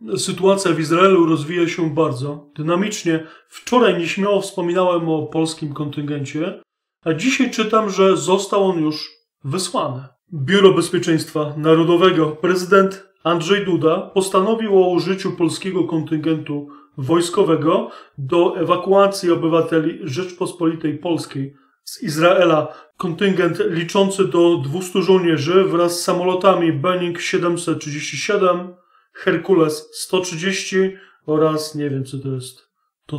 Sytuacja w Izraelu rozwija się bardzo dynamicznie. Wczoraj nieśmiało wspominałem o polskim kontyngencie, a dzisiaj czytam, że został on już wysłany. Biuro Bezpieczeństwa Narodowego, prezydent Andrzej Duda postanowił o użyciu polskiego kontyngentu wojskowego do ewakuacji obywateli Rzeczpospolitej Polskiej z Izraela. Kontyngent liczący do 200 żołnierzy wraz z samolotami Boeing 737, Herkules 130 oraz, nie wiem co to jest, to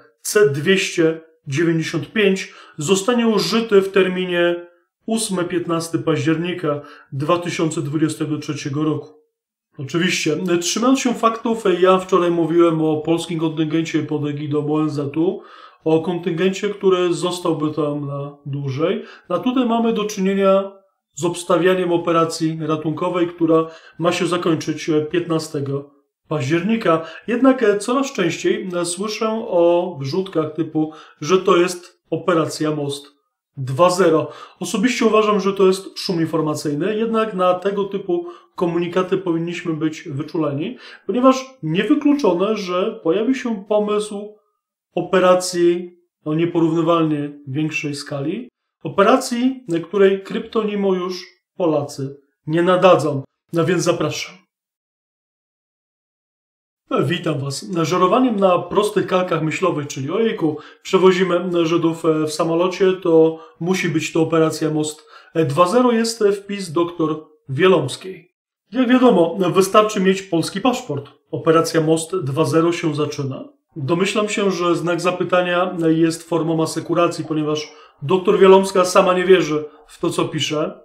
C-295 zostanie użyty w terminie 8-15 października 2023 roku. Oczywiście, trzymając się faktów, ja wczoraj mówiłem o polskim kontyngencie pod egidą ONZ-u, o kontyngencie, który zostałby tam na dłużej. A tutaj mamy do czynienia z obstawianiem operacji ratunkowej, która ma się zakończyć 15 października. Jednak coraz częściej słyszę o wrzutkach typu, że to jest operacja Most 2.0. Osobiście uważam, że to jest szum informacyjny, jednak na tego typu komunikaty powinniśmy być wyczuleni, ponieważ niewykluczone, że pojawi się pomysł operacji o nieporównywalnie większej skali, operacji, na której kryptonimu już Polacy nie nadadzą. No więc zapraszam. Witam Was. Żerowaniem na prostych kalkach myślowych, czyli ojejku, przewozimy Żydów w samolocie, to musi być to operacja Most 2.0, jest wpis dr Wielomskiej. Jak wiadomo, wystarczy mieć polski paszport. Operacja Most 2.0 się zaczyna. Domyślam się, że znak zapytania jest formą asekuracji, ponieważ dr Wielomska sama nie wierzy w to, co pisze.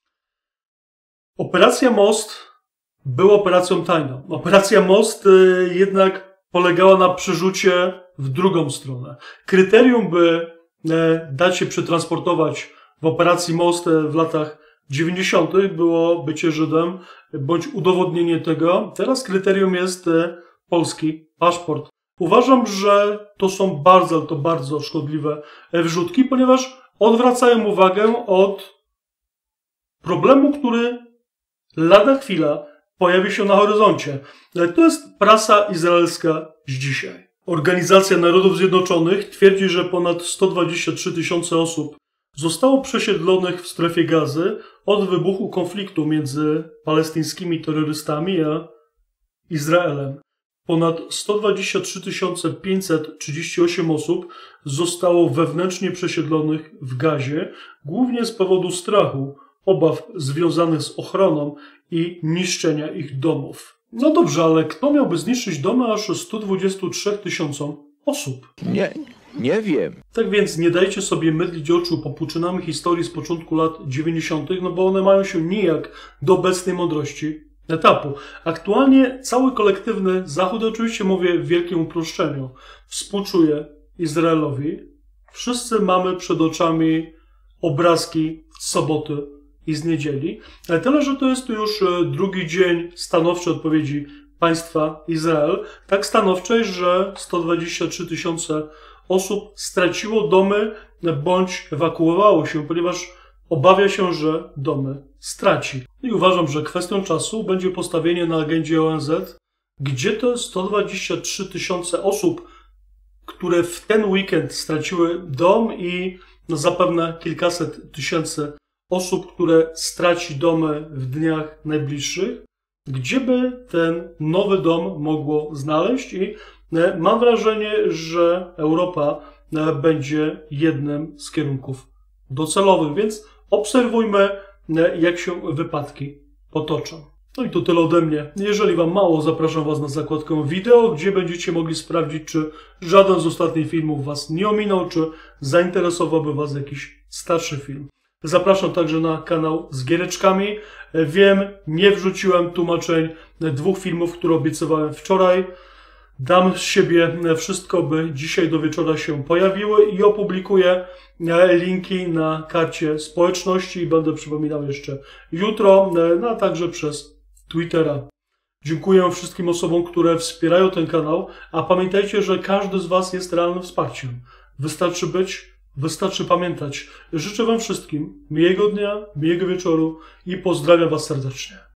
Operacja Most była operacją tajną. Operacja Most jednak polegała na przerzucie w drugą stronę. Kryterium, by dać się przetransportować w operacji Most w latach 90. było bycie Żydem bądź udowodnienie tego. Teraz kryterium jest polski paszport. Uważam, że to są bardzo szkodliwe wrzutki, ponieważ odwracają uwagę od problemu, który lada chwila pojawi się na horyzoncie. To jest prasa izraelska z dzisiaj. Organizacja Narodów Zjednoczonych twierdzi, że ponad 123 000 osób zostało przesiedlonych w strefie Gazy od wybuchu konfliktu między palestyńskimi terrorystami a Izraelem. Ponad 123 538 osób zostało wewnętrznie przesiedlonych w Gazie, głównie z powodu strachu, obaw związanych z ochroną i niszczenia ich domów. No dobrze, ale kto miałby zniszczyć domy aż 123 000 osób? Nie wiem. Tak więc nie dajcie sobie mydlić oczu popłuczynami historii z początku lat 90., no bo one mają się nijak do obecnej mądrości etapu. Aktualnie cały kolektywny Zachód, oczywiście mówię w wielkim uproszczeniu, współczuje Izraelowi. Wszyscy mamy przed oczami obrazki z soboty i z niedzieli. Ale tyle, że to jest już drugi dzień stanowczej odpowiedzi państwa Izrael. Tak stanowczej, że 123 000 osób straciło domy bądź ewakuowało się, ponieważ obawia się, że domy straci. I uważam, że kwestią czasu będzie postawienie na agendzie ONZ, gdzie to 123 000 osób, które w ten weekend straciły dom i zapewne kilkaset tysięcy osób, które straci domy w dniach najbliższych, gdzie by ten nowy dom mogło znaleźć i mam wrażenie, że Europa będzie jednym z kierunków docelowych, więc obserwujmy, jak się wypadki potoczą. No i to tyle ode mnie. Jeżeli Wam mało, zapraszam Was na zakładkę wideo, gdzie będziecie mogli sprawdzić, czy żaden z ostatnich filmów Was nie ominął, czy zainteresowałby Was jakiś starszy film. Zapraszam także na kanał z giereczkami. Wiem, nie wrzuciłem tłumaczeń 2 filmów, które obiecywałem wczoraj. Dam z siebie wszystko, by dzisiaj do wieczora się pojawiły i opublikuję linki na karcie społeczności i będę przypominał jeszcze jutro, a także przez Twittera. Dziękuję wszystkim osobom, które wspierają ten kanał, a pamiętajcie, że każdy z Was jest realnym wsparciem. Wystarczy być, wystarczy pamiętać. Życzę Wam wszystkim miłego dnia, miłego wieczoru i pozdrawiam Was serdecznie.